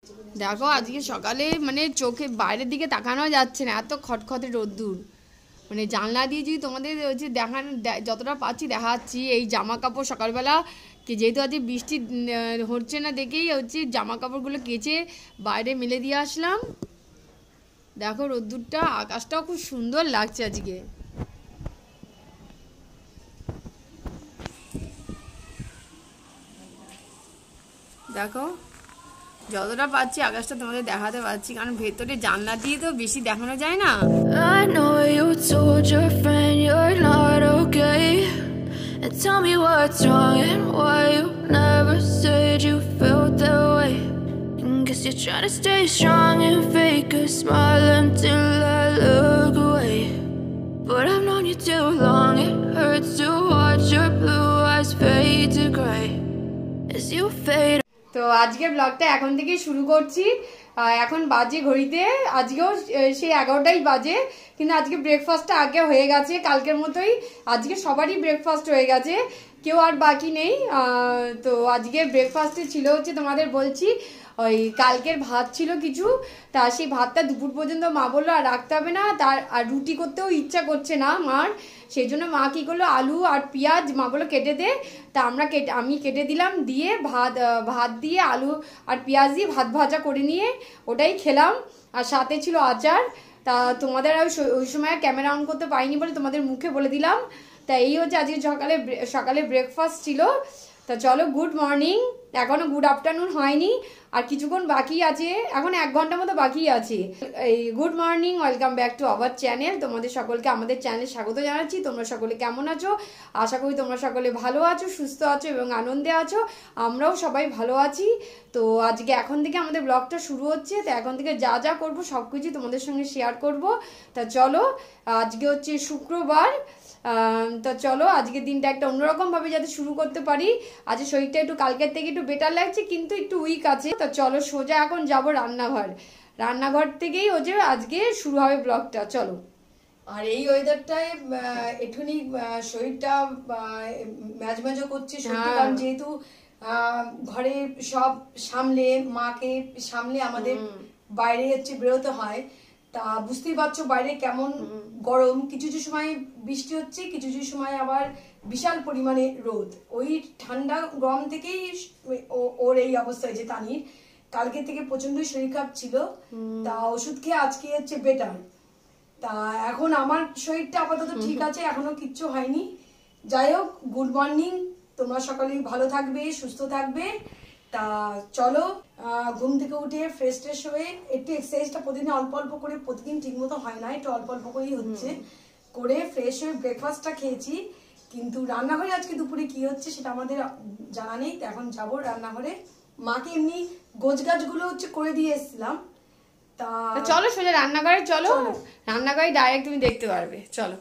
দেখো আজকে সকালে মানে চোখে বাইরের দিকে তাকানো যাচ্ছে না, এত খটখটে রোদ্দুর। মানে জানলা দিয়ে যদি তোমাদের হচ্ছে দেখানো যতটা পাচ্ছি দেখাচ্ছি। এই জামা কাপড় সকালবেলা কি যেহেতু আজকে বৃষ্টি হচ্ছে না দেখেই হচ্ছে জামা কাপড়গুলো কেচে বাইরে মেলে দিয়ে আসলাম। দেখো রোদ্দুরটা, আকাশটাও খুব সুন্দর লাগছে আজকে। দেখো যতটা পাচ্ছি আকাশটা তোমাদের দেখাতে পারছি, কারণ ভেতরে জানলা দিয়ে তো বেশি দেখানো যায় না। I know you told your friend you're not okay, and tell me what's wrong and why you never said you felt that way. And guess you're trying to stay strong and fake a smile until I look away. But I've known you too long, it hurts to watch your blue eyes fade to gray as you fade. তো আজকে ব্লগটা এখন থেকেই শুরু করছি। এখন বাজে ঘড়িতে আজকেও সেই 11টাই বাজে, কিন্তু আজকে ব্রেকফাস্টটা আগে হয়ে গেছে। কালকের মতোই আজকে সবারই ব্রেকফাস্ট হয়ে গেছে, কেউ আর বাকি নেই। তো আজকে ব্রেকফাস্টে ছিল হচ্ছে তোমাদের বলছি ওই কালকের ভাত ছিল কিছু, তা সেই ভাতটা দুপুর পর্যন্ত মা বললো আর রাখতে হবে না, তার আর রুটি করতেও ইচ্ছা করছে না মার। সেই জন্য মা কী করলো, আলু আর পেঁয়াজ মা বললো কেটে দে, তা আমি কেটে দিলাম, দিয়ে ভাত দিয়ে আলু আর পেঁয়াজ দিয়ে ভাত ভাজা করে নিয়ে ওটাই খেলাম। আর সাথে ছিল আচার। তা তোমাদের ওই সময় ক্যামেরা অন করতে পারিনি বলে তোমাদের মুখে বলে দিলাম। তা এই হচ্ছে আজকে সকালে ব্রেকফাস্ট ছিল। তা চলো, গুড মর্নিং। এখনো গুড আফটারনুন হয়নি, আর কিছুক্ষণ বাকি আছে, এখন 1 ঘন্টা মতো বাকি আছে। এই good morning, welcome back to our channel. তোমাদের সকলকে আমাদের চ্যানেলে স্বাগত জানাচ্ছি। তোমরা সকলে কেমন আছো? আশা করি তোমরা সকলে ভালো আছো, সুস্থ আছো এবং আনন্দে আছো। আমরাও সবাই ভালো আছি। তো আজকে এখন থেকে আমাদের ব্লগটা শুরু হচ্ছে। তো এখন থেকে যা যা করবো সব কিছু তোমাদের সঙ্গে শেয়ার করব। তা চলো, আজকে হচ্ছে শুক্রবার। তো চলো আজকের দিনটা একটা অন্যরকম ভাবে যাতে শুরু করতে পারি। আজকে শরীরটা একটু কালকের থেকে একটু বেটার লাগছে, কিন্তু একটু উইক আছে। তো চলো সোজা এখন যাবো রান্নাঘর থেকেই হচ্ছে আজকে শুরু হবে ব্লগটা। চলো। আর এই ওয়েদারটায় একটুখানি শরীরটা ম্যাজম্যাজও করছে সত্যি, কারণ যেহেতু ঘরে সব সামলে মাকে সামলে আমাদের বাইরে হচ্ছে বেরোতে হয়। তা বুঝতেই পারছো বাইরে কেমন গরম, কিছু কিছু সময় বৃষ্টি হচ্ছে, কিছু কিছু সময় আবার বিশাল পরিমাণে রোদ। ওই ঠান্ডা গরম থেকেই ওর এই অবস্থা হয়েছে। তানির কালকে থেকে প্রচন্ডই শরীর খারাপ ছিল, তা ওষুধ খেয়ে আজকে হচ্ছে বেটার। তা এখন আমার শরীরটা আপাতত ঠিক আছে, এখনো কিচ্ছু হয়নি। যাই হোক, গুড মর্নিং। তোমরা সকলেই ভালো থাকবে, সুস্থ থাকবে। তা চলো, ঘুম থেকে উঠে ফ্রেশ ট্রেশ হয়ে একটু এক্সারসাইজটা প্রতিদিন অল্প অল্প করে, প্রতিদিন ঠিক মতো হয় না, একটু অল্প অল্প করেই হচ্ছে, করে ফ্রেশ হয়ে ব্রেকফাস্টটা খেয়েছি। কিন্তু রান্নাঘরে আজকে দুপুরে কি হচ্ছে সেটা আমাদের জানা নেই। তো এখন যাবো রান্নাঘরে। মাকে এমনি গোছগাছগুলো হচ্ছে করে দিয়ে এসেছিলাম। তা চলো সোজা রান্নাঘরে চলো, রান্নাঘরে ডাইরেক্ট তুমি দেখতে পারবে। চলো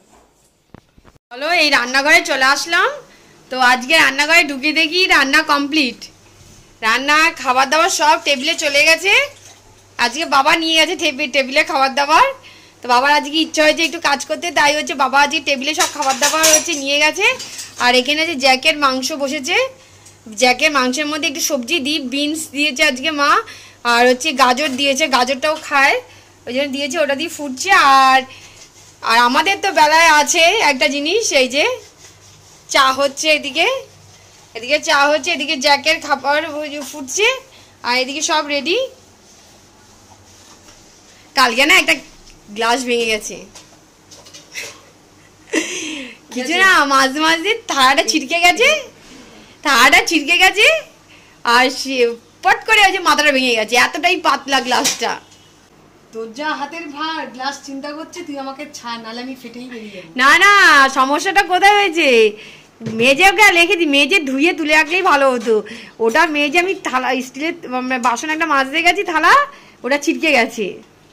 চলো, এই রান্নাঘরে চলে আসলাম। তো আজকে রান্নাঘরে ঢুকে দেখি রান্না কমপ্লিট, রান্না খাবার দাবার সব টেবিলে চলে গেছে। আজকে বাবা নিয়ে গেছে টেবিলে খাবার দাবার। তো বাবার আজকে ইচ্ছা হয়েছে একটু কাজ করতে, তাই হচ্ছে বাবা আজকে টেবিলে সব খাবার দাবার হচ্ছে নিয়ে গেছে। আর এখানে যে জ্যাকের মাংস বসেছে, জ্যাকের মাংসের মধ্যে একটু সবজি বিনস দিয়েছে আজকে মা, আর হচ্ছে গাজর দিয়েছে, গাজরটাও খায় ওই জন্য দিয়েছে, ওটা দিয়ে ফুটছে। আর আমাদের তো বেলায় আছে একটা জিনিস, এই যে চা হচ্ছে, এদিকে চা হচ্ছে, এদিকে জ্যাকের খাবার ফুটছে, আর এদিকে সব রেডি। কালকে না একটা গ্লাস ভেঙে গেছে, কিছু না, মাঝে থালাটা ছিটকে গেছে, আর সে পট করে ওই যে মাথাটা ভেঙে গেছে, এতটাই পাতলা গ্লাসটা। তোর যা হাতের ভার, গ্লাস চিন্তা করছে, তুই আমাকে ছাড়, নাহলে আমি ফেটেই বেরিয়ে যাবো। না সমস্যাটা কোথায় হয়েছে, মেজে ওকে রেখেছি, মেজে ধুয়ে তুলে রাখলেই ভালো হতো। ওটা মেজে আমি থালা স্টিলের বাসন একটা মাজতে গেছি, থালা ওটা ছিটকে গেছে।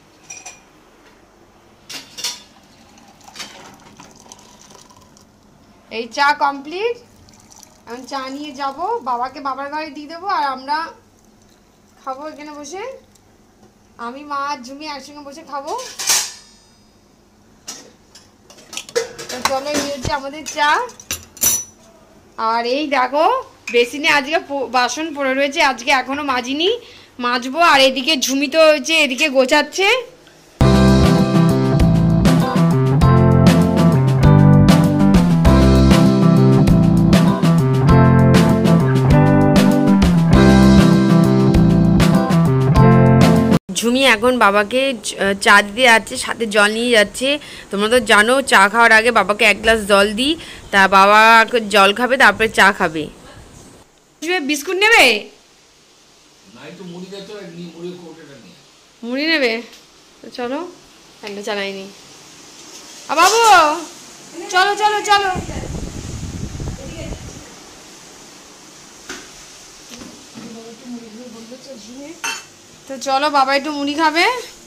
এই চা কমপ্লিট, এখন চা নিয়ে যাব, বাবাকে বাবার ঘরে দিয়ে দেবো, আর আমরা খাবো এখানে বসে, আমি মা আর ঝুমি একসঙ্গে বসে খাবো। তো চলো, এই হচ্ছে আমাদের চা। আর এই দেখো বেসিনে আজকে বাসন পড়ে রয়েছে, আজকে এখনো মাজিনি, মাজবো। আর এদিকে ঝুমি তো হচ্ছে এদিকে গোছাচ্ছে। ঝুমি এখন বাবাকে চা দিতে যাচ্ছে, সাথে জল নিয়ে যাচ্ছে। তোমরা তো জানো চা খাওয়ার আগে বাবাকে 1 গ্লাস জল দিই, তা বাবা জল খাবে তারপরে চা খাবে। বিস্কুট নেবে? মুড়ি নেবে? চলো, ফ্যানটা চালাইনি। বাবু চলো চলো চলো। তো চলো, বাবা একটু মুড়ি খাবে।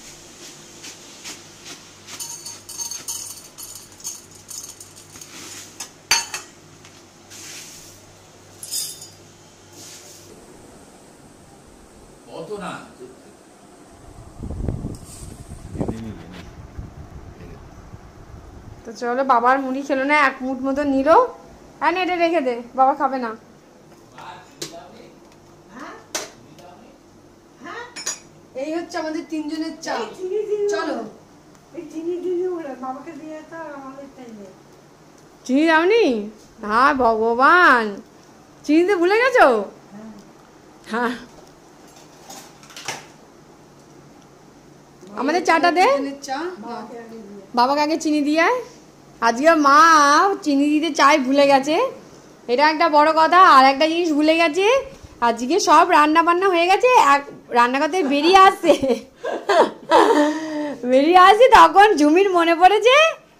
তো চলো, বাবার মুড়ি খেলো না, 1 মুঠ মতো নিল। হ্যাঁ, এটা রেখে দে, বাবা খাবে না। এই হচ্ছে আমাদের 3 জনের চা। চলো, চিনি দাওনি? হ্যাঁ ভগবান, চিনি তো ভুলে গেছো? হ্যাঁ, আমাদের চাটা দে। বাবাকে আগে চিনি দিয়ে। আজকে মা চিনি দিতে চাই ভুলে গেছে, এটা একটা বড় কথা। আর একটা জিনিস ভুলে গেছে, আজকে সব রান্না বান্না হয়ে গেছে, রান্না করতে বেরিয়ে আসছে তখন ঝুমির মনে পড়েছে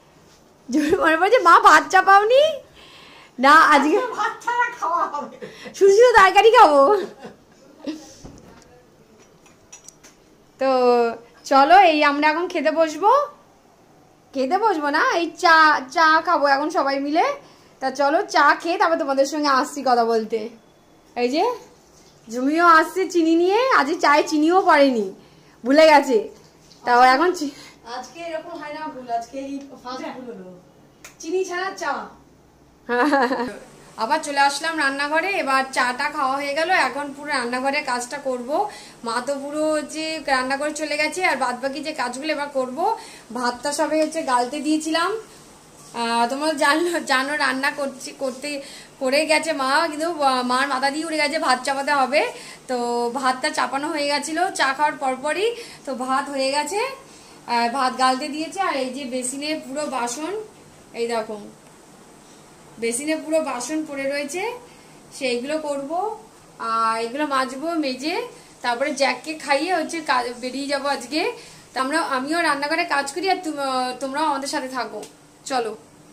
মা ভাত চাপাওনি না, আজকে শুধু শুধু তরকারি খাবো। তো চলো, এই আমরা এখন খেতে বসবো না, এই চা খাবো এখন সবাই মিলে। তা চলো, চা খেয়ে তারপর তোমাদের সঙ্গে আসছি কথা বলতে। এই যে ঝুমিও আসছে চিনি নিয়ে, আজকে চায়ে চিনিও পড়েনি, ভুলে গেছে। তাও এখন আজকে এরকম হয় না ভুল, আজকে এই ফার্স্ট ভুল হলো, চিনি ছাড়া চা। আবার চলে আসলাম রান্নাঘরে। এবার চাটা খাওয়া হয়ে গেল, এখন পুরো রান্নাঘরের কাজটা করব। মা তো পুরো যে রান্না করে চলে গেছে, আর বাদ বাকি যে কাজগুলো এবার করব। ভাতটা সবে হচ্ছে গালতে দিয়েছিলাম। তোমরা জানো রান্না করে গেছে মা, কিন্তু মার মাথা দিয়ে উড়ে গেছে ভাত চাপাতে হবে। তো ভাতটা চাপানো হয়ে গেছিলো চা খাওয়ার পরপরই, তো ভাত হয়ে গেছে, ভাত গালতে দিয়েছে। আর এই যে বেসিনে পুরো বাসন, এই দেখো বেসিনে পুরো বাসন পড়ে রয়েছে, সেইগুলো করব। আর এগুলো মাজবো, মেজে তারপরে জ্যাককে খাইয়ে হচ্ছে বেরিয়ে যাবো আজকে। তো আমিও রান্নাঘরে কাজ করি, আর তোমরাও আমাদের সাথে থাকো। চলো।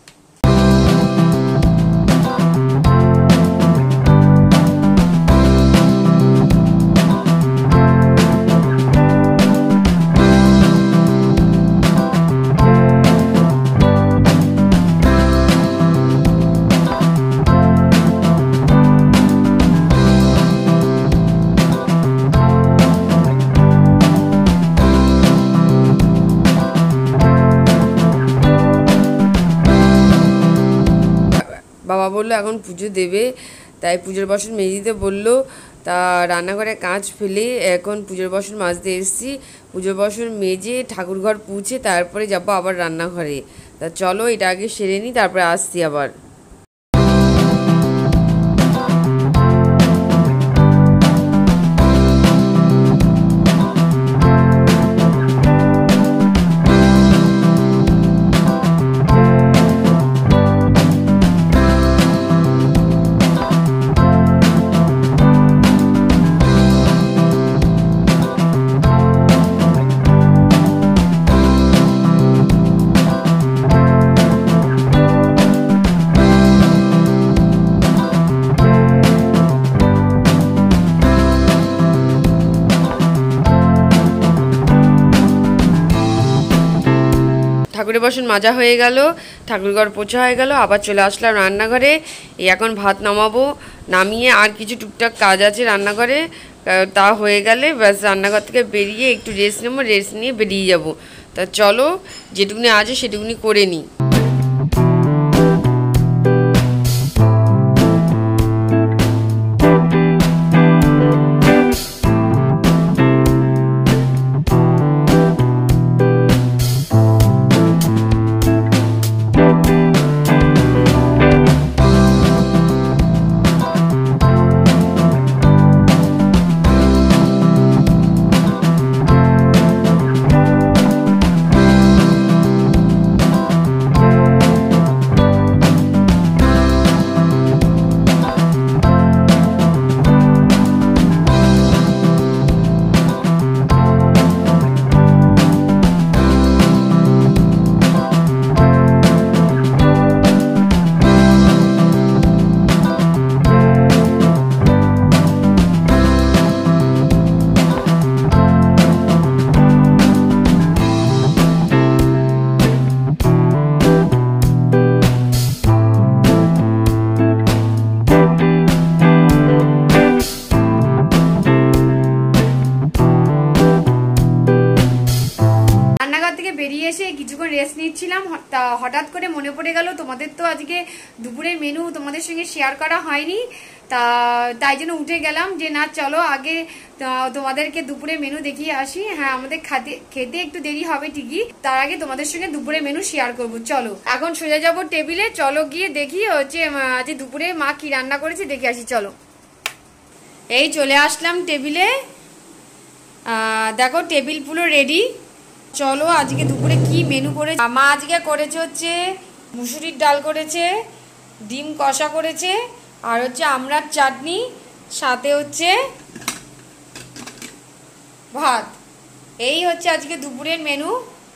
বাবা বললো এখন পুজো দেবে, তাই পুজোর বাসন মেজে দিতে বললো। তা রান্নাঘরে কাজ ফেলে এখন পুজোর বাসন মাজতে এসেছি। পুজোর বাসন মেজে ঠাকুরঘর পুছে তারপরে যাবো আবার রান্নাঘরে। তা চলো, এটা আগে সেরে নিই, তারপরে আসছি আবার। ঠাকুরের বাসন মাজা হয়ে গেল, ঠাকুরঘর পোছা হয়ে গেল, আবার চলে আসলাম রান্নাঘরে। এখন ভাত নামাবো, নামিয়ে আর কিছু টুকটাক কাজ আছে রান্নাঘরে, তা হয়ে গেলে ব্যাস রান্নাঘর থেকে বেরিয়ে একটু রেস্ট নেবো, রেস্ট নিয়ে বেরিয়ে যাব। তা চলো, যেটুকুনি আছে সেটুকুনি করে নিই। বেরিয়ে এসে কিছুক্ষণ রেস্ট নিচ্ছিলাম, তা হঠাৎ করে মনে পড়ে গেল তোমাদের তো আজকে দুপুরের মেনু তোমাদের সঙ্গে শেয়ার করা হয়নি, তাই জন্য উঠে গেলাম যে না চলো আগে তোমাদেরকে দুপুরের মেনু দেখিয়ে আসি। হ্যাঁ আমাদের খেতে একটু দেরি হবে ঠিকই, তার আগে তোমাদের সঙ্গে দুপুরের মেনু শেয়ার করব। চলো এখন সোজা যাবো টেবিলে, চলো গিয়ে দেখি হচ্ছে আজ দুপুরে মা কি রান্না করেছে দেখে আসি। চলো এই চলে আসলাম টেবিলে, দেখো টেবিল পুরো রেডি। চলো আজকে দুপুরে কি মেনু করেছে মা। আজকে করেছে হচ্ছে মুসুরির ডাল করেছে, ডিম কষা করেছে, আর হচ্ছে আমড়ার চাটনি, সাথে হচ্ছে ভাত। এই হচ্ছে আজকে দুপুরের মেনু,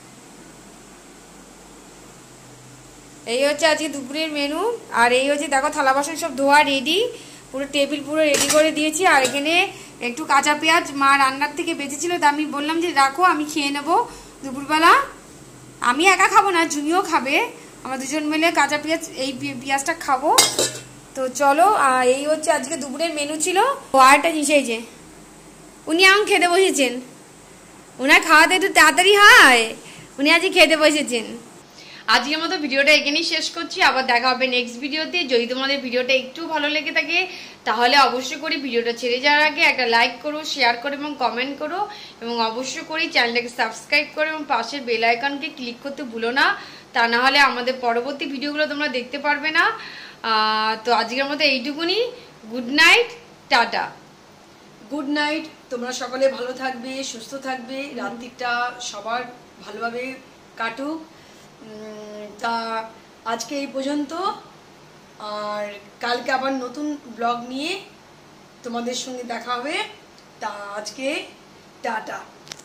এই হচ্ছে আজকে দুপুরের মেনু। আর এই হচ্ছে দেখো থালা বাসন সব ধোয়া রেডি, পুরো টেবিল পুরো রেডি করে দিয়েছি। আর এখানে একটু কাঁচা পেঁয়াজ মা রান্নার থেকে বেঁচেছিল, তা আমি বললাম যে রাখো আমি খেয়ে নেবো দুপুরবেলা। আমি একা খাবো না, জুমিও খাবে, আমরা দুজন মিলে কাঁচা পেঁয়াজ এই পেঁয়াজটা খাবো। তো চলো এই হচ্ছে আজকে দুপুরের মেনু ছিল। ও আরেকটা জিনিস, এই যে উনি এখন খেতে বসেছেন, ওনার খাওয়াতে একটু তাড়াতাড়ি হয়, উনি আজকে খেতে বসেছেন। আজকের মতো ভিডিওটা এখানেই শেষ করছি, আবার দেখা হবে নেক্সট ভিডিওতে। যদি তোমাদের ভিডিওটা একটু ভালো লেগে থাকে তাহলে অবশ্যই করে ভিডিওটা ছেড়ে যাওয়ার আগে একটা লাইক করো, শেয়ার করো এবং কমেন্ট করো, এবং অবশ্যই করে চ্যানেলটাকে সাবস্ক্রাইব করো এবং পাশের বেল আইকনকে ক্লিক করতে ভুলো না, তা না হলে আমাদের পরবর্তী ভিডিওগুলো তোমরা দেখতে পারবে না। তো আজকের মতো এইটুকুনি, good night, tata. Good night, তোমরা সকলে ভালো থাকবে, সুস্থ থাকবে, রাত্রিটা সবার ভালোভাবে কাটুক। তা আজকে এই পর্যন্ত, আর কালকে আবার নতুন ব্লগ নিয়ে তোমাদের সঙ্গে দেখা হবে। তা আজকে টাটা।